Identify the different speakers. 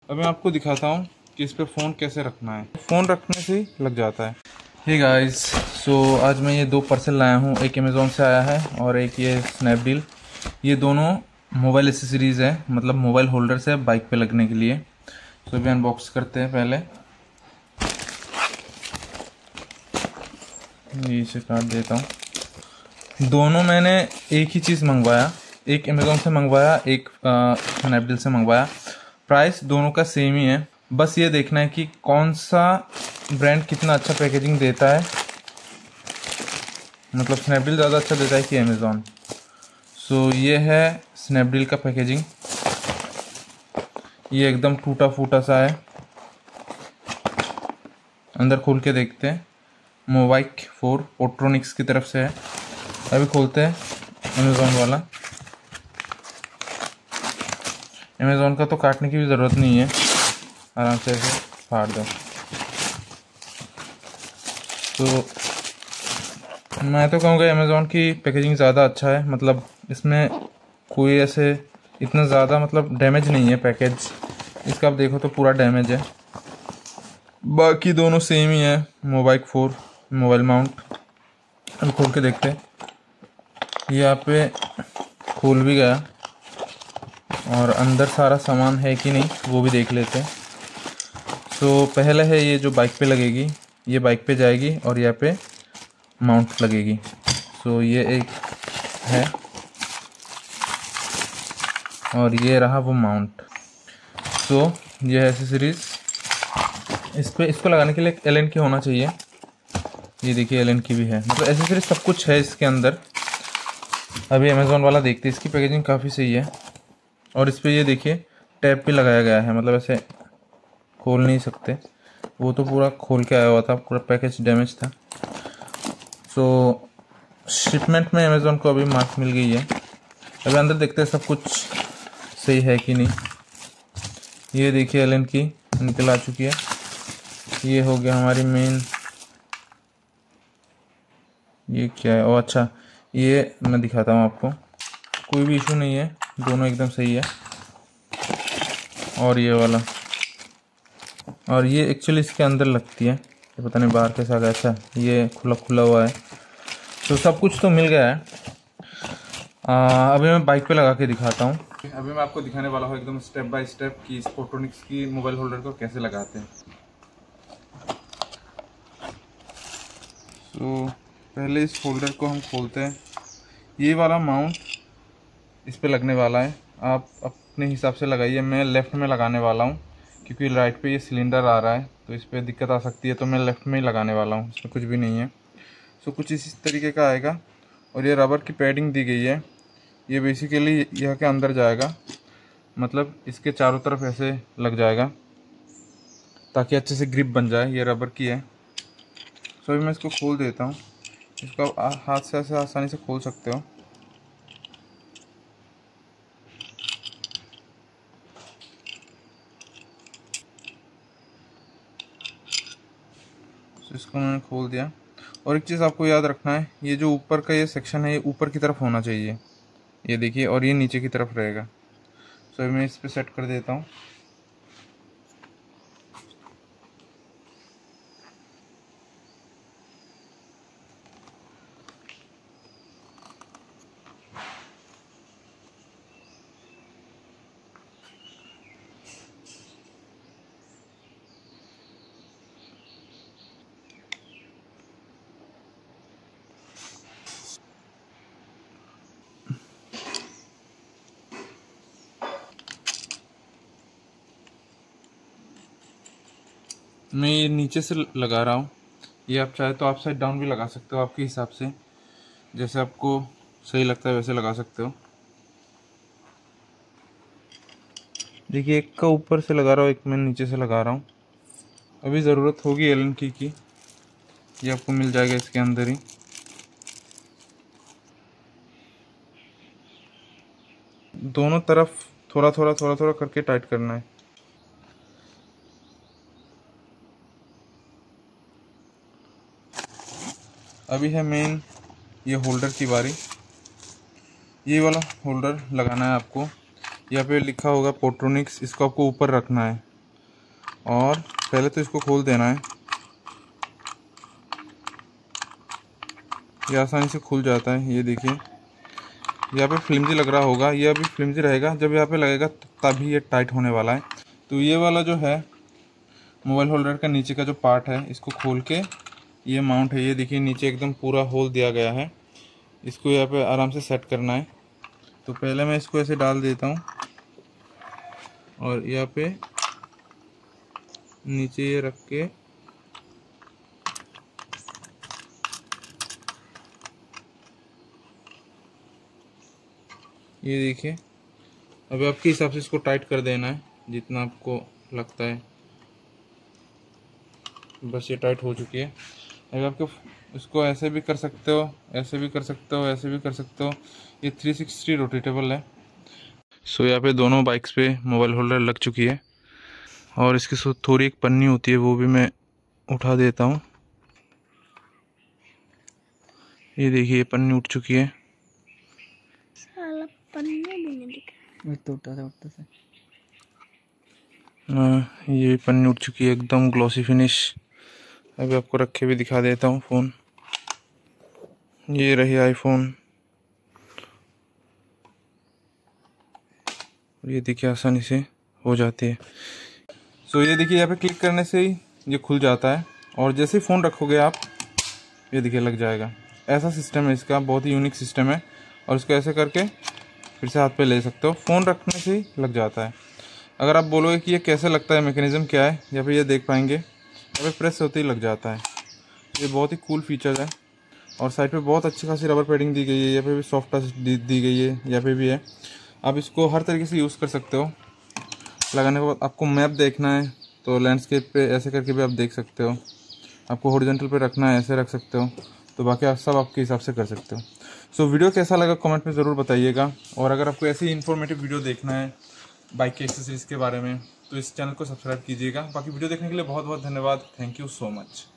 Speaker 1: अब मैं आपको दिखाता हूँ कि इस पे फ़ोन कैसे रखना है। फ़ोन रखने से ही लग जाता है। हे गाइस, सो आज मैं ये 2 पार्सल लाया हूँ। एक अमेज़ॉन से आया है और एक ये स्नैपडील। ये दोनों मोबाइल एसेसरीज़ है, मतलब मोबाइल होल्डर्स है बाइक पे लगने के लिए। सो अभी अनबॉक्स करते हैं। पहले ये इसे काट देता हूँ। दोनों मैंने एक ही चीज़ मंगवाया, एक अमेज़ॉन से मंगवाया, एक स्नैपडील से मंगवाया। प्राइस दोनों का सेम ही है। बस ये देखना है कि कौन सा ब्रांड कितना अच्छा पैकेजिंग देता है, मतलब स्नैपडील ज़्यादा अच्छा देता है कि अमेज़ॉन। सो ये है स्नैपडील का पैकेजिंग। ये एकदम टूटा फूटा सा है। अंदर खोल के देखते हैं। मोबाइक 4 पोट्रोनिक्स की तरफ से है। अभी खोलते हैं अमेज़ॉन वाला। अमेज़ॉन का तो काटने की भी ज़रूरत नहीं है, आराम से ऐसे फाड़ दो। तो मैं तो कहूँगा अमेज़ॉन की पैकेजिंग ज़्यादा अच्छा है, मतलब इसमें कोई ऐसे इतना ज़्यादा मतलब डैमेज नहीं है पैकेज। इसका आप देखो तो पूरा डैमेज है। बाकी दोनों सेम ही है। Mobile 4 mobile mount. अब खोल के देखते हैं। ये यहाँ पे खोल भी गया और अंदर सारा सामान है कि नहीं वो भी देख लेते हैं। तो पहले है ये जो बाइक पे लगेगी, ये बाइक पे जाएगी और यहाँ पे माउंट लगेगी। सो ये एक है और ये रहा वो माउंट। सो ये है एसेसरीज। इसको लगाने के लिए एक एलन की होना चाहिए। ये देखिए एलन की भी है, मतलब एसेसरीज सब कुछ है इसके अंदर। अभी अमेज़ॉन वाला देखते हैं। इसकी पैकेजिंग काफ़ी सही है और इस पर ये देखिए टैप भी लगाया गया है, मतलब ऐसे खोल नहीं सकते। वो तो पूरा खोल के आया हुआ था, पूरा पैकेज डैमेज था। सो शिपमेंट में अमेज़ॉन को अभी मार्क मिल गई है। अभी अंदर देखते हैं सब कुछ सही है कि नहीं। ये देखिए एलन की निकल आ चुकी है। ये हो गया हमारी मेन। ये क्या है? ओ अच्छा, ये मैं दिखाता हूँ आपको। कोई भी इशू नहीं है, दोनों एकदम सही है। और ये वाला, और ये एक्चुअली इसके अंदर लगती है, ये पता नहीं बाहर कैसा आ गया। अच्छा ये खुला खुला हुआ है। तो सब कुछ तो मिल गया है। अभी मैं बाइक पे लगा के दिखाता हूँ। अभी मैं आपको दिखाने वाला हूँ एकदम स्टेप बाय स्टेप कि इस पोट्रोनिक्स की मोबाइल होल्डर को कैसे लगाते हैं। तो पहले इस होल्डर को हम खोलते हैं। ये वाला माउंट इस पे लगने वाला है, आप अपने हिसाब से लगाइए। मैं लेफ़्ट में लगाने वाला हूँ क्योंकि राइट पे ये सिलेंडर आ रहा है तो इस पर दिक्कत आ सकती है, तो मैं लेफ़्ट में ही लगाने वाला हूँ। इसमें कुछ भी नहीं है। सो कुछ इसी तरीके का आएगा। और ये रबर की पैडिंग दी गई है। ये बेसिकली यह के अंदर जाएगा, मतलब इसके चारों तरफ ऐसे लग जाएगा ताकि अच्छे से ग्रिप बन जाए। ये रबर की है। सो अभी मैं इसको खोल देता हूँ। इसको आप हाथ से ऐसे आसानी से खोल सकते हो। तो इसको मैंने खोल दिया। और एक चीज़ आपको याद रखना है, ये जो ऊपर का ये सेक्शन है ये ऊपर की तरफ होना चाहिए, ये देखिए, और ये नीचे की तरफ रहेगा। सो अभी मैं इस पर सेट कर देता हूँ। मैं ये नीचे से लगा रहा हूँ। ये आप चाहे तो आप साइड डाउन भी लगा सकते हो, आपके हिसाब से जैसे आपको सही लगता है वैसे लगा सकते हो। देखिए एक का ऊपर से लगा रहा हूँ, एक मैं नीचे से लगा रहा हूँ। अभी ज़रूरत होगी एलन की ये आपको मिल जाएगा इसके अंदर ही। दोनों तरफ थोड़ा थोड़ा करके टाइट करना है। अभी है मेन ये होल्डर की बारी। ये वाला होल्डर लगाना है आपको। यहाँ पे लिखा होगा पोट्रोनिक्स, इसको आपको ऊपर रखना है। और पहले तो इसको खोल देना है। ये आसानी से खुल जाता है। ये देखिए यहाँ पे फ्लिमजी लग रहा होगा, ये अभी फ्लिमजी रहेगा, जब यहाँ पे लगेगा तभी ये टाइट होने वाला है। तो ये वाला जो है मोबाइल होल्डर का नीचे का जो पार्ट है, इसको खोल के ये माउंट है, ये देखिए नीचे एकदम पूरा होल दिया गया है। इसको यहाँ पे आराम से सेट करना है। तो पहले मैं इसको ऐसे डाल देता हूँ और यहाँ पे नीचे ये रख के ये देखिए, अभी आपके हिसाब से इसको टाइट कर देना है जितना आपको लगता है। बस ये टाइट हो चुकी है। अभी आपको इसको ऐसे भी कर सकते हो, ऐसे भी कर सकते हो, ऐसे भी कर सकते हो। ये 360 रोटेटेबल है। सो यहाँ पे दोनों बाइक्स पे मोबाइल होल्डर लग चुकी है और इसकी थोड़ी एक पन्नी होती है, वो भी मैं उठा देता हूँ। ये देखिए पन्नी उठ चुकी है।
Speaker 2: साला पन्नी भी नहीं दिख
Speaker 1: ये पन्नी उठ चुकी है, एकदम ग्लॉसी फिनिश। अभी आपको रख के भी दिखा देता हूँ फ़ोन। ये रही आईफोन। ये देखिए आसानी से हो जाती है। सो ये देखिए यहाँ पे क्लिक करने से ही ये खुल जाता है और जैसे ही फ़ोन रखोगे आप, ये देखिए लग जाएगा। ऐसा सिस्टम है इसका, बहुत ही यूनिक सिस्टम है। और इसको ऐसे करके फिर से हाथ पे ले सकते हो, फ़ोन रखने से ही लग जाता है। अगर आप बोलोगे कि ये कैसे लगता है, मैकेनिज़्म क्या है, या फिर ये देख पाएंगे, यहाँ पे प्रेस होते ही लग जाता है। ये बहुत ही कूल फीचर है। और साइड पे बहुत अच्छी खासी रबर पैडिंग दी गई है, यहाँ पे भी सॉफ्ट टच दी गई है, यहाँ पे भी है। आप इसको हर तरीके से यूज़ कर सकते हो। लगाने के बाद आपको मैप देखना है तो लैंडस्केप पे ऐसे करके भी आप देख सकते हो। आपको हॉरिजॉन्टल पे रखना है, ऐसे रख सकते हो। तो बाकी आप सब आपके हिसाब से कर सकते हो। सो वीडियो कैसा लगा कमेंट में ज़रूर बताइएगा। और अगर आपको ऐसी इन्फॉर्मेटिव वीडियो देखना है बाइक के एक्सेसरीज़ के बारे में, तो इस चैनल को सब्सक्राइब कीजिएगा। बाकी वीडियो देखने के लिए बहुत बहुत धन्यवाद। Thank you so much.